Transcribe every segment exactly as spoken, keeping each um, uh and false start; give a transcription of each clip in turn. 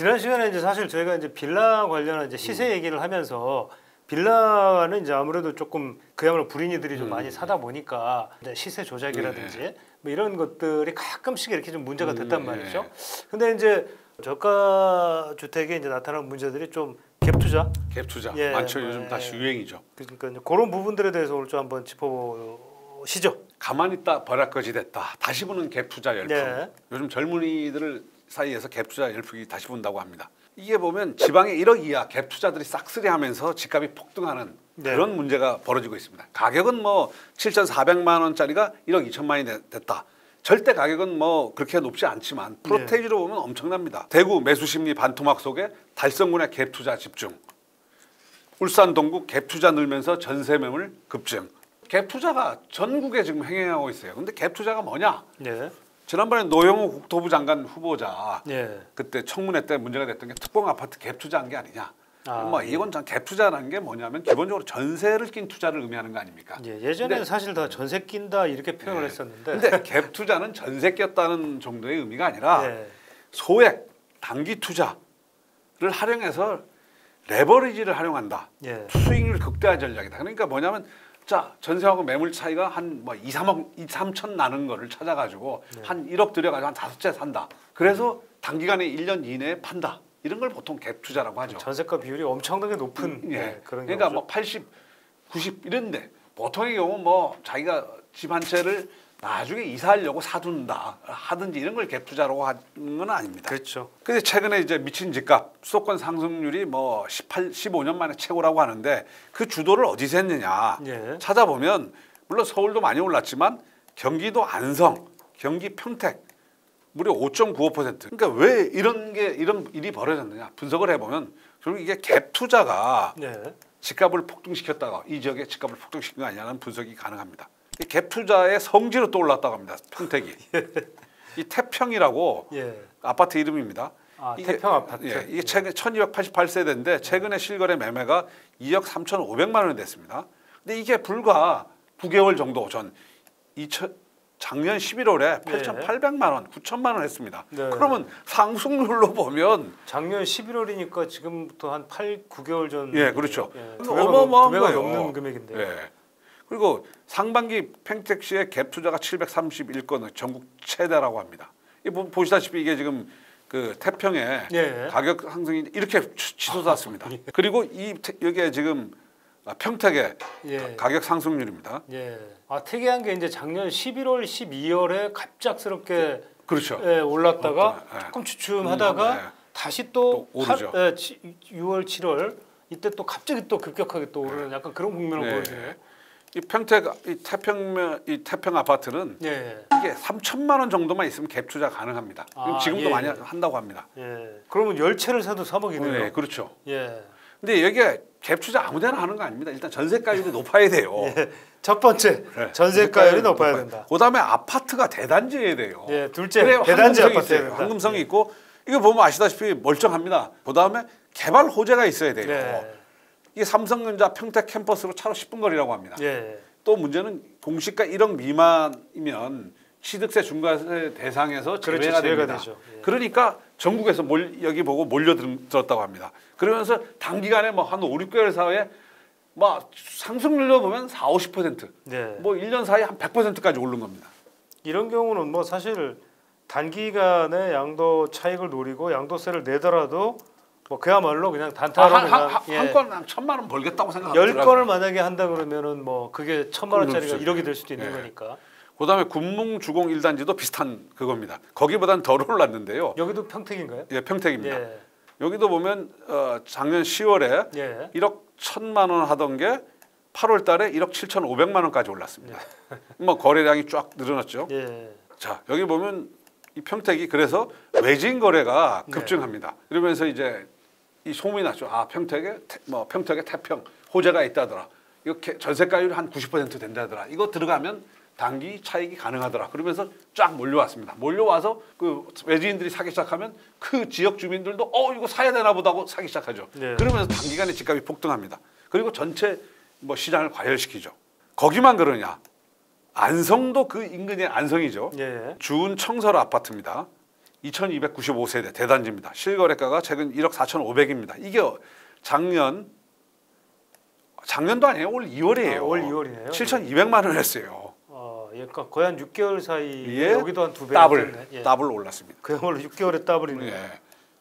지난 시간에 이제 사실 저희가 이제 빌라 관련한 이제 시세 얘기를 하면서 빌라는 이제 아무래도 조금 그야말로 불인이들이 좀 음. 많이 사다 보니까 이제 시세 조작이라든지 네. 뭐 이런 것들이 가끔씩 이렇게 좀 문제가 됐단 말이죠. 근데 이제 저가 주택에 이제 나타나는 문제들이 좀 갭 투자, 갭 투자 예, 많죠. 뭐, 요즘 예. 다시 유행이죠. 그러니까 이제 그런 부분들에 대해서 오늘 좀 한번 짚어보시죠. 가만히 있다 버락거지 됐다. 다시 보는 갭 투자 열풍. 네. 요즘 젊은이들 사이에서 갭 투자 열풍이 다시 분다고 합니다. 이게 보면 지방에 일억 이하 갭 투자들이 싹쓸이하면서 집값이 폭등하는 네. 그런 문제가 벌어지고 있습니다. 가격은 뭐 칠천사백만 원짜리가 일억 이천만이 됐다. 절대 가격은 뭐 그렇게 높지 않지만 프로테이지로 보면 엄청납니다. 대구 매수 심리 반토막 속에 달성군의 갭 투자 집중. 울산 동구 갭 투자 늘면서 전세 매물 급증. 갭 투자가 전국에 지금 행행하고 있어요. 근데 갭 투자가 뭐냐? 네. 지난번에 노영우 국토부 장관 후보자 네. 그때 청문회 때 문제가 됐던 게 특공 아파트 갭 투자한 게 아니냐. 아, 뭐 이건 전 갭 투자라는 게 뭐냐면 기본적으로 전세를 낀 투자를 의미하는 거 아닙니까? 예, 예전에는 사실 다 전세 낀다 이렇게 표현을 네. 했었는데. 근데 갭 투자는 전세 꼈다는 정도의 의미가 아니라 네. 소액 단기 투자를 활용해서 레버리지를 활용한다. 예. 수익률 극대화 전략이다. 그러니까 뭐냐면 자 전세하고 매물 차이가 한 뭐 이, 삼억, 이, 삼천 나는 거를 찾아가지고 네. 한 일억 들여가지고 한 다섯 채 산다. 그래서 단기간에 일 년 이내에 판다. 이런 걸 보통 갭 투자라고 하죠. 전세가 비율이 엄청나게 높은 예. 네, 그런 그러니까 경우죠. 뭐 팔십, 구십 이런데 보통의 경우 뭐 자기가 집 한 채를 나중에 이사하려고 사둔다 하든지 이런 걸 갭 투자라고 하는 건 아닙니다. 그렇죠. 근데 최근에 이제 미친 집값 수도권 상승률이 뭐 십팔, 십오 년 만에 최고라고 하는데 그 주도를 어디서 했느냐 예. 찾아보면 물론 서울도 많이 올랐지만 경기도 안성, 경기 평택 무려 오 점 구오 퍼센트. 그러니까 왜 이런 게 이런 일이 벌어졌느냐 분석을 해보면 결국 이게 갭 투자가 네. 집값을 폭등시켰다가 이 지역의 집값을 폭등시킨 거 아니냐는 분석이 가능합니다. 갭 투자의 성지로 또 올랐다고 합니다. 평택이. 이 태평이라고 예. 아파트 이름입니다. 아, 이게, 태평 아파트. 예, 이게 최근 천이백팔십팔 세대인데 최근에 실거래 매매가 이억 삼천오백만 원이 됐습니다. 근데 이게 불과 구 개월 정도 전 이천 작년 십일월에 팔천팔백만 원, 구천만 원 했습니다. 네. 그러면 상승률로 보면 작년 십일월이니까 지금부터 한 팔, 구 개월 전. 예, 그렇죠. 예, 두 두 배가 배가, 어마어마한 두 배가 거예요. 넘는 금액인데요. 예. 그리고 상반기 평택시의 갭 투자가 칠백삼십일 건 전국 최대라고 합니다. 이 보시다시피 이게 지금 그 태평의 예. 가격 상승이 이렇게 치솟았습니다. 그리고 이 여기에 지금 평택의 예. 가격 상승률입니다. 예. 아, 특이한 게 이제 작년 십일월, 십이월에 갑작스럽게 그렇죠. 예, 올랐다가 어, 예. 조금 주춤하다가 음, 네. 다시 또, 또 오르죠. 팔, 예, 치, 유월, 칠월 이때 또 갑자기 또 급격하게 또 오르는 약간 그런 국면을 네. 보여주네요. 이 평택 이 태평 이 태평 아파트는 예. 이게 삼천만 원 정도만 있으면 갭 투자 가능합니다. 아, 지금도 예. 많이 한다고 합니다. 예. 그러면 열 채를 사도 삼억이네요. 네, 그렇죠. 예. 근데 근데 여기에 갭 투자 아무데나 하는 거 아닙니다. 일단 전세가율이 높아야 돼요. 예. 첫 번째 네. 전세가율이 높아야 된다. 그다음에 아파트가 대단지여야 돼요. 예, 둘째 그래야 대단지 황금성이 아파트여야 있어요. 된다. 황금성이 예. 있고 이거 보면 아시다시피 멀쩡합니다. 그다음에 개발 호재가 있어야 돼요. 네. 이게 삼성전자 평택 캠퍼스로 차로 십 분 거리라고 합니다. 예. 또 문제는 공시가 일억 미만이면 취득세 중과세 대상에서 제외가 그렇죠, 제외가 됩니다. 되죠. 예. 그러니까 전국에서 몰, 여기 보고 몰려들었다고 합니다. 그러면서 단기간에 뭐 한 오, 육 개월 사이에 뭐 상승률로 보면 사, 오십 퍼센트. 네. 뭐 일 년 사이에 한 백 퍼센트까지 오른 겁니다. 이런 경우는 뭐 사실 단기간에 양도 차익을 노리고 양도세를 내더라도 뭐 그야말로 그냥 단타로 한, 그냥 한, 예. 한 건 한 천만 원 벌겠다고 열 생각하더라고요. 건을 만약에 한다 그러면은 뭐 그게 천만 원짜리가 그렇죠. 일억이 될 수도 있는 예. 거니까. 그다음에 군뭉주공 일 단지도 비슷한 그겁니다. 거기보다는 덜 올랐는데요. 여기도 평택인가요? 예, 평택입니다. 예. 여기도 보면 어, 작년 시월에 예. 일억 천만 원 하던 게 팔월 달에 일억 칠천오백만 원까지 올랐습니다. 뭐 거래량이 쫙 늘어났죠. 예. 자, 여기 보면 이 평택이 그래서 외진 거래가 급증합니다. 이러면서 이제 이 소문이 났죠. 아, 평택에 태, 뭐 평택에 태평 호재가 있다더라. 이거 전세가율이 한 구십 퍼센트 된다더라. 이거 들어가면 단기 차익이 가능하더라. 그러면서 쫙 몰려왔습니다. 몰려와서 그 외지인들이 사기 시작하면 그 지역 주민들도 어 이거 사야 되나 보다 하고 사기 시작하죠. 네. 그러면서 단기간에 집값이 폭등합니다. 그리고 전체 뭐 시장을 과열시키죠. 거기만 그러냐? 안성도 그 인근의 안성이죠. 예. 주운 청설 아파트입니다. 이천이백구십오 세대 대단지입니다. 실거래가가 최근 일억 사천오백입니다. 이게 작년 작년도 아니에요. 올 이월이에요. 아, 올 이월이네요. 칠천이백만 원 했어요. 어, 예, 그러니까 거의 한 육 개월 사이에 예, 여기도 한 두 배. 더블, 예. 더블 올랐습니다. 그야말로 육 개월에 더블이네요. 예.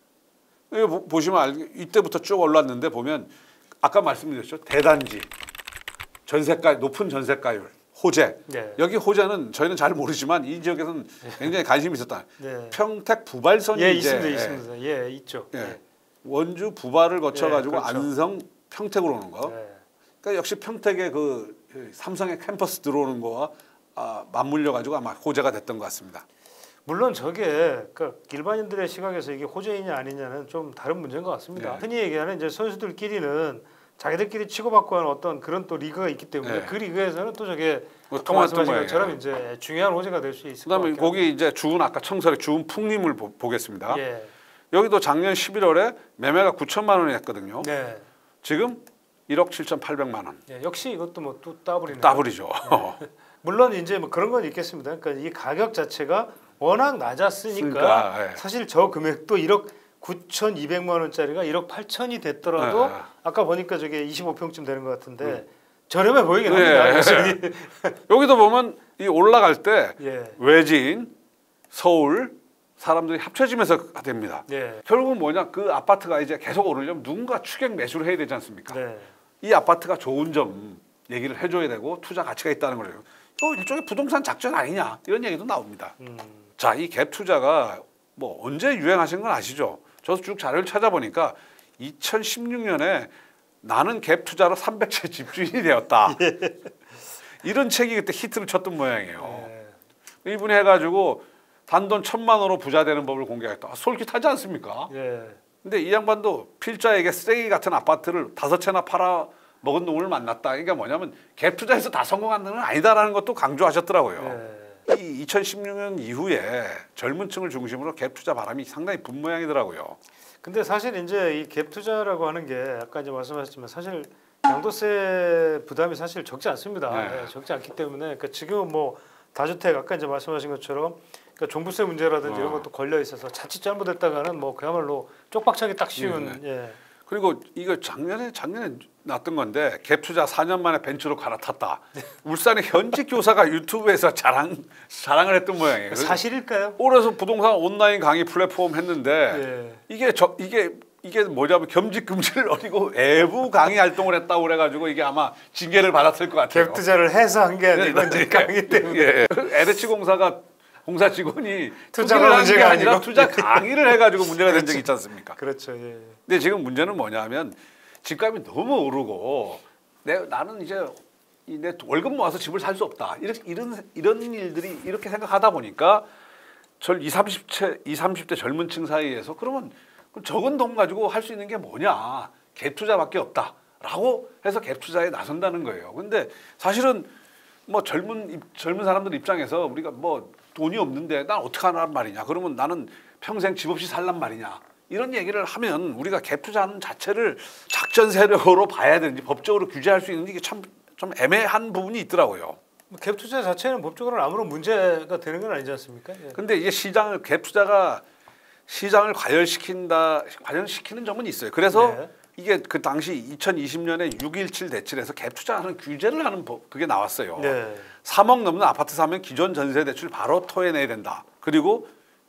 이거 보시면 알, 이때부터 쭉 올랐는데 보면 아까 말씀드렸죠. 대단지, 전세가 높은 전세가율, 호재. 네. 여기 호재는 저희는 잘 모르지만 이 지역에서는 굉장히 관심이 있었다. 네. 평택 부발선이 예, 이제 있습니다, 예, 있습니다. 예, 있죠. 예. 예. 원주 부발을 거쳐가지고 예, 그렇죠. 안성, 평택으로 오는 거. 예. 그러니까 역시 평택의 그 삼성의 캠퍼스 들어오는 거와 아, 맞물려 가지고 아마 호재가 됐던 것 같습니다. 물론 저게 그러니까 일반인들의 시각에서 이게 호재이냐 아니냐는 좀 다른 문제인 것 같습니다. 네. 흔히 얘기하는 이제 선수들끼리는 자기들끼리 치고받고 하는 어떤 그런 또 리그가 있기 때문에 네. 그 리그에서는 또 저게 뭐 아까 통했던 말씀하신 거예요. 것처럼 이제 중요한 호재가 될 수 있을 것 그다음에 같아요. 거기 이제 주은 아까 청설의 주은 풍림을 보, 보겠습니다. 예. 여기도 작년 십일월에 매매가 구천만 원이 했거든요. 네. 지금 일억 칠천팔백만 원. 예, 역시 이것도 뭐 또 더블이네요. 더블이죠. 물론 이제 뭐 그런 건 있겠습니다. 그러니까 이 가격 자체가 워낙 낮았으니까 그러니까, 예. 사실 저 금액도 일억 구천이백만 원짜리가 일억 팔천이 됐더라도 예. 아까 보니까 저게 이십오 평쯤 되는 것 같은데 음. 저렴해 보이긴 예. 합니다. 여기도 보면 이 올라갈 때 예. 외진, 서울 사람들이 합쳐지면서 됩니다. 네. 결국은 뭐냐 그 아파트가 이제 계속 오르려면 누군가 추격 매수를 해야 되지 않습니까? 네. 이 아파트가 좋은 점 얘기를 해줘야 되고 투자 가치가 있다는 거예요. 이거 일종의 부동산 작전 아니냐 이런 얘기도 나옵니다. 음. 자, 이 갭 투자가 뭐 언제 유행하신 건 아시죠? 저도 쭉 자료를 찾아보니까 이천십육 년에 나는 갭 투자로 삼백 채 집주인이 되었다. 이런 책이 그때 히트를 쳤던 모양이에요. 네. 이분이 해가지고 단돈 천만 원으로 부자 되는 법을 공개했다. 아, 솔깃하지 않습니까? 예. 근데 이 양반도 필자에게 쓰레기 같은 아파트를 다섯 채나 팔아 먹은 놈을 만났다. 그러니까 뭐냐면 갭 투자에서 다 성공한 놈은 아니다라는 것도 강조하셨더라고요. 예. 이 이천십육 년 이후에 젊은 층을 중심으로 갭 투자 바람이 상당히 분 모양이더라고요. 근데 사실 이제 이 갭 투자라고 하는 게 아까 이제 말씀하셨지만 사실 양도세 부담이 사실 적지 않습니다. 네. 예, 적지 않기 때문에 그러니까 지금은 뭐 다주택 아까 이제 말씀하신 것처럼 그러니까 종부세 문제라든지 어. 이런 것도 걸려 있어서 자칫 잘못했다가는 뭐 그야말로 쪽박차기 딱 씌운 네. 예. 그리고 이거 작년에 작년에 났던 건데 갭 투자 사 년 만에 벤처로 갈아탔다. 울산의 현직 교사가 유튜브에서 자랑 자랑을 했던 모양이에요. 사실일까요? 올해서 부동산 온라인 강의 플랫폼 했는데 예. 이게 저 이게 이게 뭐냐면 겸직 금지를 어기고 외부 강의 활동을 했다고 그래가지고 이게 아마 징계를 받았을 것 같아요. 갭 투자를 해서 한 게 아니고 네, 이제 네. 강의 때문에 예. 엘에이치 공사가 공사 직원이 투자가 투기를 한 게 문제가 아니라 아니고. 투자 강의를 해가지고 문제가 된 적이 있지 않습니까? 그렇죠. 예. 근데 지금 문제는 뭐냐면 집값이 너무 오르고 내 나는 이제 이 내 월급 모아서 집을 살 수 없다. 이런 이런 이런 일들이 이렇게 생각하다 보니까 절 이십, 삼십 대 이십, 삼십 대 젊은 층 사이에서 그러면 그럼 적은 돈 가지고 할 수 있는 게 뭐냐? 갭 투자밖에 없다라고 해서 갭 투자에 나선다는 거예요. 근데 사실은 뭐 젊은 입- 젊은 사람들 입장에서 우리가 뭐 돈이 없는데 난 어떻게 하란 말이냐? 그러면 나는 평생 집 없이 살란 말이냐? 이런 얘기를 하면 우리가 갭 투자하는 자체를 작전 세력으로 봐야 되는지 법적으로 규제할 수 있는지 이게 참 좀 애매한 부분이 있더라고요. 갭 투자 자체는 법적으로는 아무런 문제가 되는 건 아니지 않습니까? 예. 근데 이게 시장을 갭 투자가 시장을 과열시킨다, 과열시키는 점은 있어요. 그래서 네. 이게 그 당시 이천이십 년에 육일칠 대칠에서 갭 투자하는 규제를 하는 법 그게 나왔어요. 네. 삼억 넘는 아파트 사면 기존 전세 대출 바로 토해내야 된다. 그리고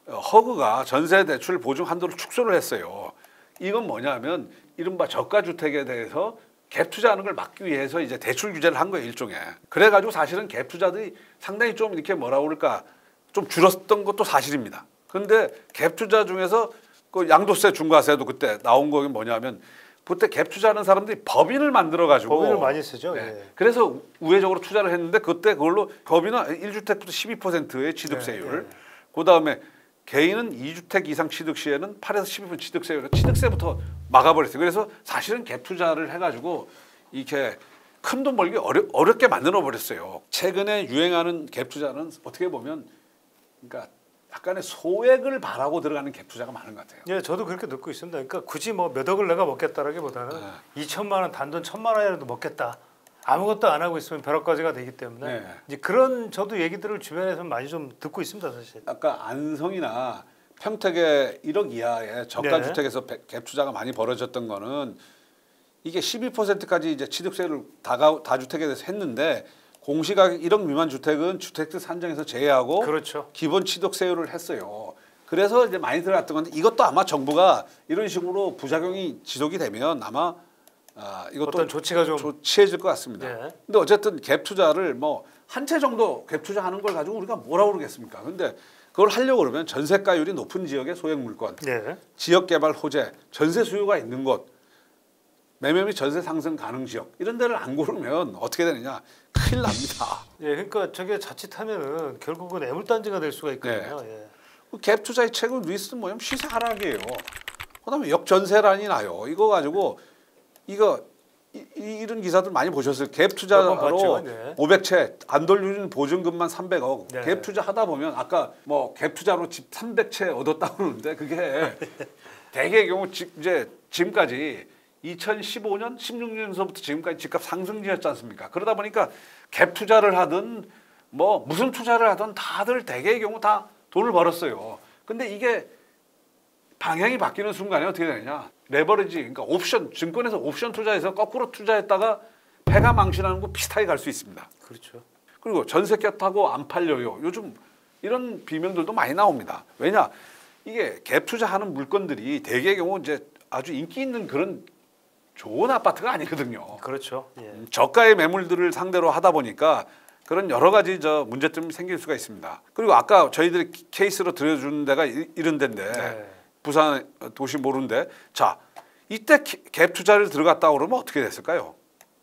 허그가 전세 대출 보증 한도를 축소를 했어요. 이건 뭐냐면 이른바 저가 주택에 대해서 갭 투자하는 걸 막기 위해서 이제 대출 규제를 한 거예요, 일종의. 그래가지고 사실은 갭 투자들이 상당히 좀 이렇게 뭐라 그럴까 좀 줄었던 것도 사실입니다. 근데 갭 투자 중에서 그 양도세 중과세도 그때 나온 거 뭐냐면 그때 갭 투자하는 사람들이 법인을 만들어 가지고 법인을 많이 쓰죠. 네. 예. 그래서 우회적으로 투자를 했는데 그때 그걸로 법인은 일 주택부터 십이 퍼센트의 취득세율, 네, 네. 그다음에 개인은 이 주택 이상 취득 시에는 팔에서 십이 퍼센트 취득세율, 취득세부터 막아버렸어요. 그래서 사실은 갭 투자를 해가지고 이렇게 큰 돈 벌기 어려, 어렵게 만들어 버렸어요. 최근에 유행하는 갭 투자는 어떻게 보면 그러니까 약간의 소액을 바라고 들어가는 갭 투자가 많은 것 같아요. 예, 저도 그렇게 듣고 있습니다. 그러니까 굳이 뭐 몇 억을 내가 먹겠다라기보다는 네. 이천만 원 단돈 천만 원이라도 먹겠다. 아무것도 안 하고 있으면 벼락까지가 되기 때문에 네. 이제 그런 저도 얘기들을 주변에서 많이 좀 듣고 있습니다, 사실. 아까 안성이나 평택에 일억 이하의 저가 네. 주택에서 갭 투자가 많이 벌어졌던 거는 이게 십이 퍼센트까지 이제 취득세를 다가 다주택에 대해서 했는데 공시가격 일억 미만 주택은 주택들 산정에서 제외하고 그렇죠. 기본 취득세율을 했어요. 그래서 이제 많이 들어갔던 건데 이것도 아마 정부가 이런 식으로 부작용이 지속이 되면 아마 아, 이것도 어떤 조치가 좀 조치해질 것 같습니다. 네. 근데 어쨌든 갭 투자를 뭐 한 채 정도 갭 투자하는 걸 가지고 우리가 뭐라고 그러겠습니까? 근데 그걸 하려고 그러면 전세가율이 높은 지역의 소액 물건, 네. 지역 개발 호재, 전세 수요가 있는 곳, 매매 및 전세 상승 가능 지역 이런 데를 안 고르면 어떻게 되느냐? 큰일 납니다. 예, 그러니까 저게 자칫하면은 결국은 애물단지가 될 수가 있거든요. 예. 갭 투자의 최고 리스크는 뭐냐면 시세 하락이에요. 그다음에 역전세란이 나요. 이거 가지고 이거 이, 이런 기사들 많이 보셨어요. 갭 몇 투자로 번 봤죠. 네. 오백 채 안 돌려준 보증금만 삼백억. 네. 갭 투자 하다 보면 아까 뭐 갭 투자로 집 삼백 채 얻었다고 그러는데 그게 대개의 경우 지, 이제 지금까지 이천십오 년, 십육 년서부터 지금까지 집값 상승기였지 않습니까? 그러다 보니까 갭 투자를 하든 뭐 무슨 투자를 하든 다들 대개의 경우 다 돈을 벌었어요. 근데 이게 방향이 바뀌는 순간에 어떻게 되느냐? 레버리지, 그러니까 옵션, 증권에서 옵션 투자해서 거꾸로 투자했다가 패가 망신하는 거 비슷하게 갈 수 있습니다. 그렇죠. 그리고 전세가 타고 안 팔려요. 요즘 이런 비명들도 많이 나옵니다. 왜냐? 이게 갭 투자하는 물건들이 대개의 경우 이제 아주 인기 있는 그런 좋은 아파트가 아니거든요. 그렇죠. 예. 저가의 매물들을 상대로 하다 보니까 그런 여러 가지 저 문제점이 생길 수가 있습니다. 그리고 아까 저희들이 케이스로 들려주는 데가 이- 이런 데인데 네. 부산 도시 모르는데 자 이때 갭 투자를 들어갔다 그러면 어떻게 됐을까요?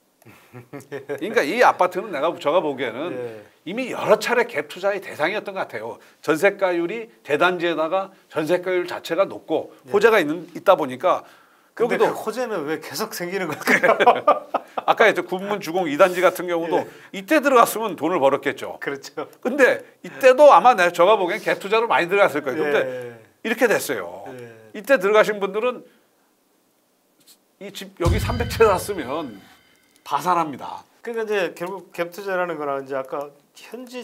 그러니까 이 아파트는 내가 제가 보기에는 예. 이미 여러 차례 갭 투자의 대상이었던 것 같아요. 전세가율이 대단지에다가 전세가율 자체가 높고 호재가 있는 있다 보니까 근데 여기도 그 호재는 왜 계속 생기는 걸까요? 아까 했죠 군문 주공 이 단지 같은 경우도 예. 이때 들어갔으면 돈을 벌었겠죠. 그렇죠. 근데 이때도 아마 내가 제가 보기엔 갭 투자로 많이 들어갔을 거예요. 근데 예. 이렇게 됐어요. 예. 이때 들어가신 분들은 이 집 여기 삼백 채 샀으면 파산합니다. 그러니까 이제 결국 갭 투자라는 거는 이제 아까 현지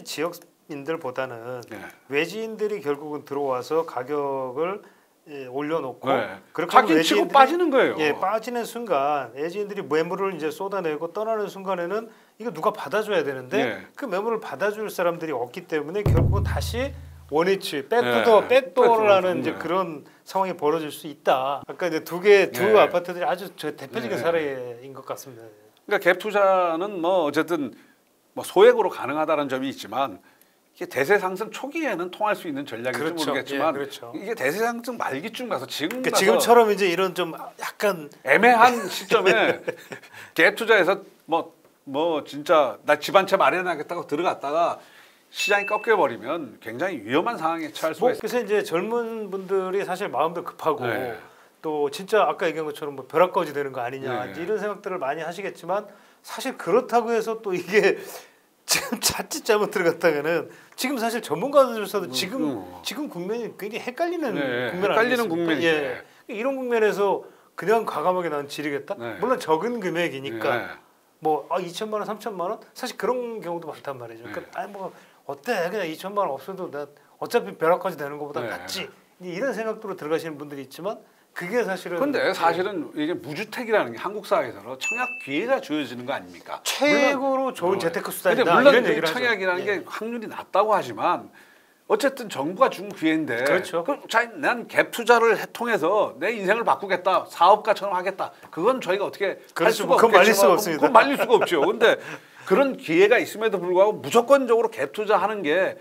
지역인들보다는 네. 외지인들이 결국은 들어와서 가격을 예, 올려놓고 네. 그렇게 하면 자기 치고 외지인들이- 빠지는 거예요. 예, 빠지는 순간 외지인들이 매물을 이제 쏟아내고 떠나는 순간에는 이거 누가 받아줘야 되는데 네. 그 매물을 받아줄 사람들이 없기 때문에 결국은 다시 원위치 백도어 네. 백도어를 하는 네. 이제 그런 상황이 벌어질 수 있다. 아까 이제 두 개 두 네. 아파트들이 아주 저 대표적인 네. 사례인 것 같습니다. 그러니까 갭 투자는 뭐 어쨌든 뭐 소액으로 가능하다는 점이 있지만 이게 대세 상승 초기에는 통할 수 있는 전략일지 그렇죠. 모르겠지만 예, 그렇죠. 이게 대세 상승 말기쯤 가서 지금 그러니까 가서 지금처럼 이제 이런 좀 약간 애매한 시점에 갭 투자해서 뭐 뭐 진짜 나 집 한 채 마련하겠다고 들어갔다가 시장이 꺾여 버리면 굉장히 위험한 상황에 처할 수가 뭐 있어요. 그래서 이제 젊은 분들이 사실 마음도 급하고 네. 또 진짜 아까 얘기한 것처럼 뭐 벼락거지 되는 거 아니냐 네. 이제 이런 생각들을 많이 하시겠지만 사실 그렇다고 해서 또 이게 지금 자칫 잘못 들어갔다가는 지금 사실 전문가들조차도 지금 음. 지금 국면이 굉장히 헷갈리는 네, 국면 헷갈리는 아니겠습니까? 국면이죠. 예. 이런 국면에서 그냥 과감하게 난 지르겠다. 네. 물론 적은 금액이니까 네. 뭐 아, 이천만 원, 삼천만 원 사실 그런 경우도 많단 말이죠. 네. 그러니까 아니 뭐 어때 그냥 이천만 원 없어도 나 어차피 벼락까지 되는 것보다 네. 낫지 이런 생각으로 들어가시는 분들이 있지만 그게 사실은 근데 사실은 이게 무주택이라는 게 한국 사회에서 청약 기회가 주어지는 거 아닙니까? 최고로 좋은 물론, 재테크 근데 수단이다 물론 이런 그 얘기를 청약이라는 하죠. 예. 게 확률이 낮다고 하지만 어쨌든 정부가 준 기회인데 그렇죠. 그럼 자, 난 갭 투자를 해- 통해서 내 인생을 바꾸겠다 사업가처럼 하겠다 그건 저희가 어떻게 할 그렇죠. 수가 뭐 그건 말릴 수가 없겠지만 없습니다. 그건 말릴 수가 없죠. 근데 그런 기회가 있음에도 불구하고 무조건적으로 갭 투자하는 게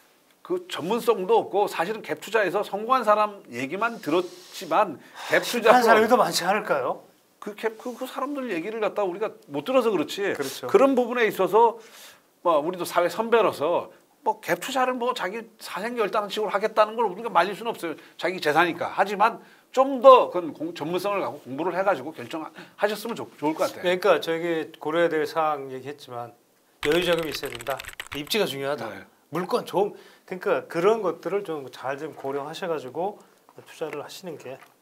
그 전문성도 없고 사실은 갭 투자에서 성공한 사람 얘기만 들었지만 갭 실패한 투자 사람이 더 많지 않을까요? 그, 갭, 그, 그 사람들 얘기를 갖다 우리가 못 들어서 그렇지. 그렇죠. 런 부분에 있어서 뭐 우리도 사회 선배로서 뭐 갭 투자를 뭐 자기 사생결단식으로 하겠다는 걸 우리가 말릴 수는 없어요. 자기 재산이니까. 하지만 좀 더 그건 공- 전문성을 갖고 공부를 해가지고 결정하셨으면 좋, 좋을 것 같아요. 그러니까 저기 고려해야 될 사항 얘기했지만 여유 자금이 있어야 된다. 입지가 중요하다. 네. 물건 좀 그러니까 그런 것들을 좀 잘 좀 고려하셔가지고 투자를 하시는 게